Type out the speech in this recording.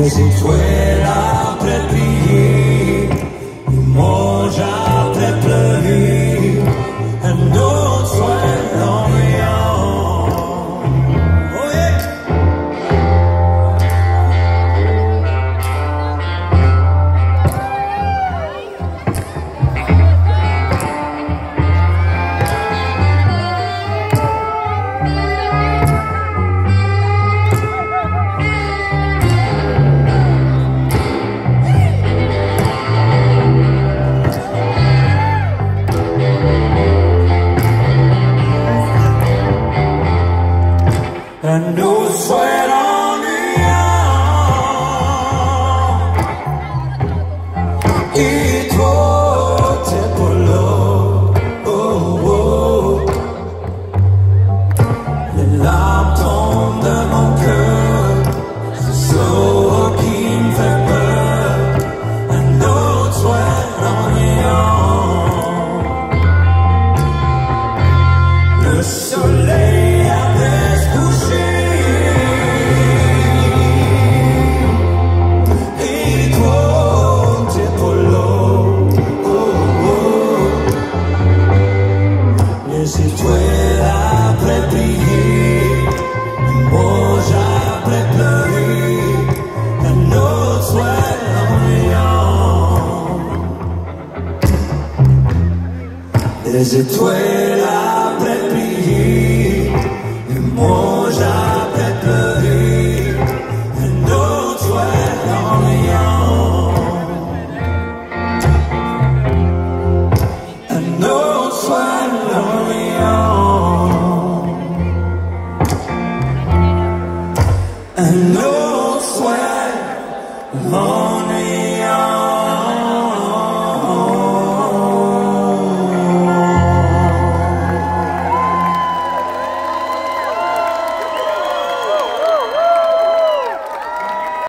Les étoiles après prier, nous mangent après pleurer, un autre soir en riant. Oh yeah! Un autre soir ennuyant, et toi t'es pas là, oh, oh. Les larmes tombent de mon cœur, c'est ça qui me fait peur. Un autre soir ennuyant, le soleil après se coucher. Les étoiles après briller, nous mangent après pleurer, un autre soir ennuyant. Les étoiles après briller, nous mangent après pleurer, un autre soir ennuyant. Un autre soir un autre soir long.